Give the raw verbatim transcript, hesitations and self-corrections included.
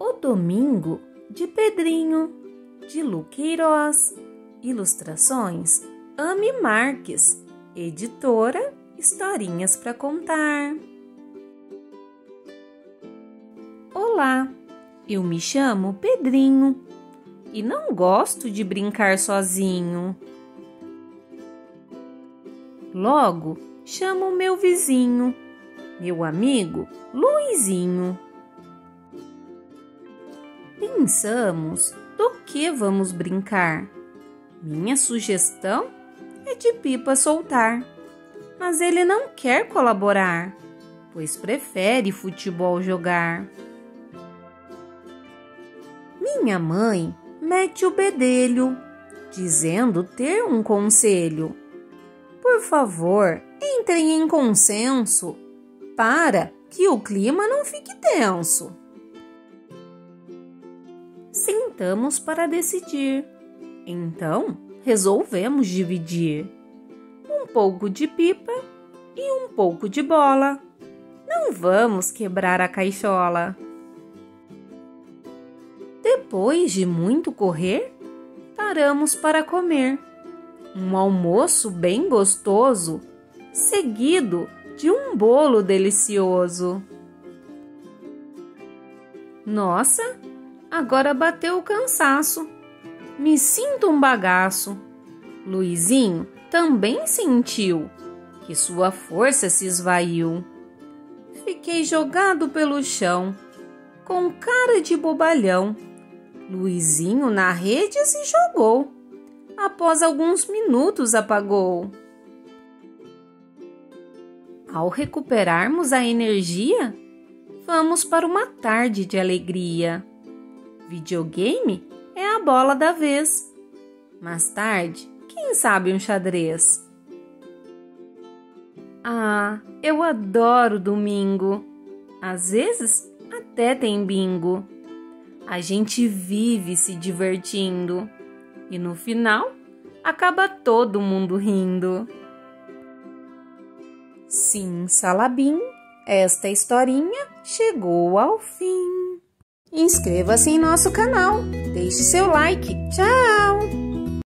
O Domingo de Pedrinho, de Lu Queiroz. Ilustrações Ame Marques. Editora Historinhas para Contar. Olá, eu me chamo Pedrinho e não gosto de brincar sozinho. Logo, chamo meu vizinho, meu amigo Luizinho. Pensamos do que vamos brincar. Minha sugestão é de pipa soltar, mas ele não quer colaborar, pois prefere futebol jogar. Minha mãe mete o bedelho, dizendo ter um conselho. Por favor, entrem em consenso, para que o clima não fique tenso. Sentamos para decidir, então resolvemos dividir um pouco de pipa e um pouco de bola. Não vamos quebrar a caixola. Depois de muito correr, paramos para comer. Um almoço bem gostoso, seguido de um bolo delicioso. Nossa, agora bateu o cansaço. Me sinto um bagaço. Luizinho também sentiu que sua força se esvaiu. Fiquei jogado pelo chão, com cara de bobalhão. Luizinho na rede se jogou. Após alguns minutos apagou. Ao recuperarmos a energia, vamos para uma tarde de alegria. Videogame é a bola da vez. Mais tarde, quem sabe um xadrez? Ah, eu adoro domingo. Às vezes até tem bingo. A gente vive se divertindo. E no final, acaba todo mundo rindo. Sim, Salabim, esta historinha chegou ao fim. Inscreva-se em nosso canal, deixe seu like. Tchau!